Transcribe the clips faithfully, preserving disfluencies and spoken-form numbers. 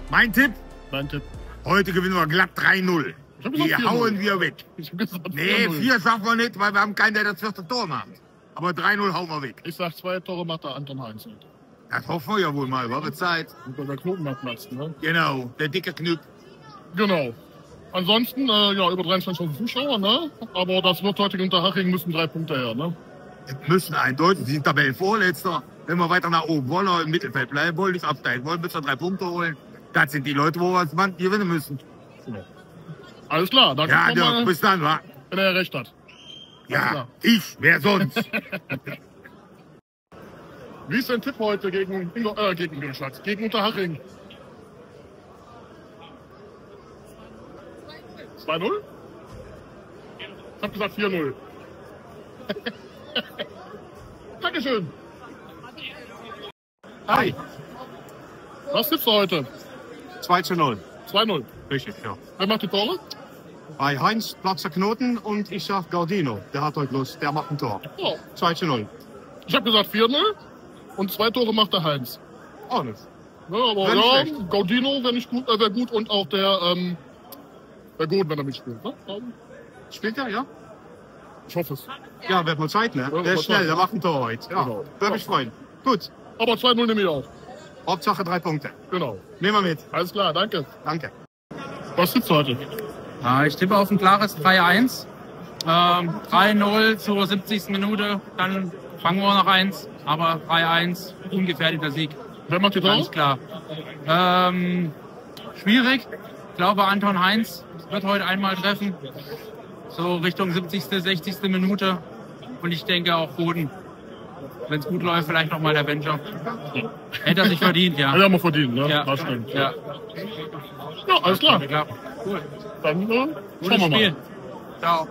Mein Tipp? Dein Tipp. Heute gewinnen wir glatt drei null. Die hauen wir weg. Ich hab gesagt Nee, vier schaffen wir nicht, weil wir haben keinen, der das vierte Tor macht. Aber drei null hauen wir weg. Ich sag, zwei Tore macht der Anton Heinz. Das hoffen wir ja wohl mal, war Zeit. Und der Knotenmarkt platzt, ne? Genau, der dicke Knüpp. Genau. Ansonsten, äh, ja, über dreiundzwanzigtausend Zuschauer, ne? Aber das wird heute unter Haching müssen drei Punkte her, ne? Wir müssen eindeutig, die sind Tabellenvorletzter. Wenn wir weiter nach oben wollen, oder im Mittelfeld bleiben wollen, nicht absteigen wollen, müssen wir drei Punkte holen. Das sind die Leute, wo wir als Mann gewinnen müssen. Genau. Alles klar, danke. Ja, Dirk, bis dann, wa? Wenn er recht hat. Ja, ich, wer sonst? Wie ist dein Tipp heute gegen, äh, gegen Ingolstadt, gegen Unterhaching? zwei null? Ich hab gesagt vier null. Dankeschön. Hi. Was tippst du heute? zwei zu null. zwei null. Richtig, ja. Wer macht die Tore? Bei Heinz platzt der Knoten und ich sag Gardino. Der hat heute Lust, der macht ein Tor. Ja. zwei zu null. Ich habe gesagt vier null und zwei Tore macht der Heinz. Auch nicht. Ja, aber Wenn ja, schlecht. Gaudino wäre gut, äh, wär gut und auch der, ähm, wäre gut, wenn er mitspielt. Ne? Spielt er, ja? Ich hoffe es. Ja, wird mal Zeit, ne? Ja, Der ist wird schnell, Zeit. der macht ein Tor heute. Ja, Genau. würde mich freuen. Gut, Aber zwei null nehme ich auch. Hauptsache drei Punkte. Genau. Nehmen wir mit. Alles klar, danke. Danke. Was tippst du heute? Ja, ich tippe auf ein klares drei eins. Ähm, drei null zur siebzigsten Minute, dann fangen wir noch eins. Aber drei eins, ungefährdeter Sieg. Wer macht die Tore? Ganz klar. Ähm, schwierig. Ich glaube, Anton Heinz wird heute einmal treffen. So Richtung siebzigste, sechzigste Minute. Und ich denke auch Boden. Wenn es gut läuft, vielleicht nochmal der Bencher. Hätte er sich verdient, ja. Ja, haben wir verdient, ne? Ja. Das stimmt. Ja. Ja, alles klar. Ja. Cool. Dann äh, schauen Gutes wir mal. Spiel. Ciao.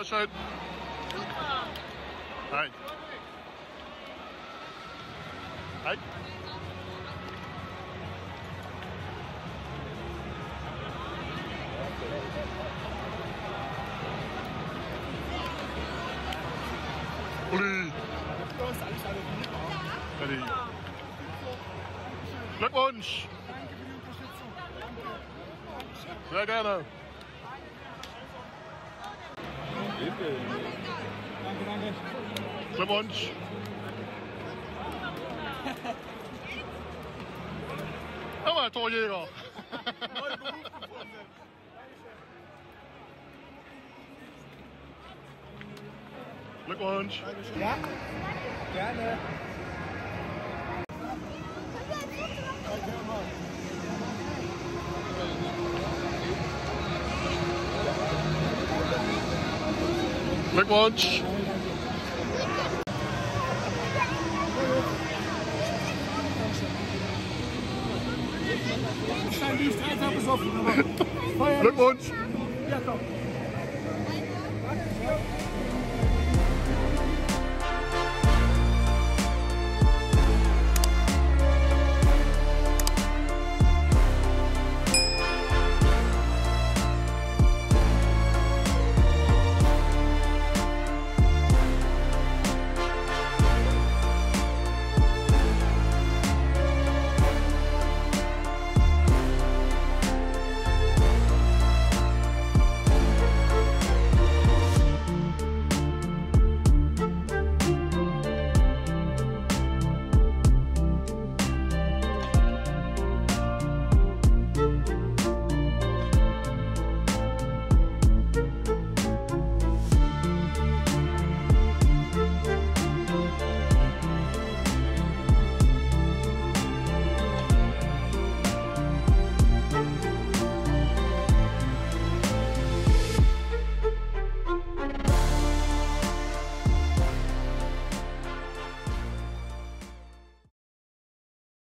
Bitteschön. Hi. Hi. Uli. Uli. Glückwunsch. Sehr gerne. Glückwunsch. Aber Torjäger. Glückwunsch. Ja, gerne. Glückwunsch. Glückwunsch. Ja, komm.